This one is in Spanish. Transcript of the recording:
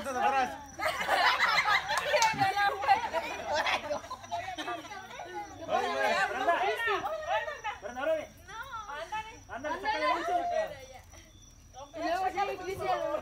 patas atrás. Ándale, sácale mucho. Y luego sigue Cristian.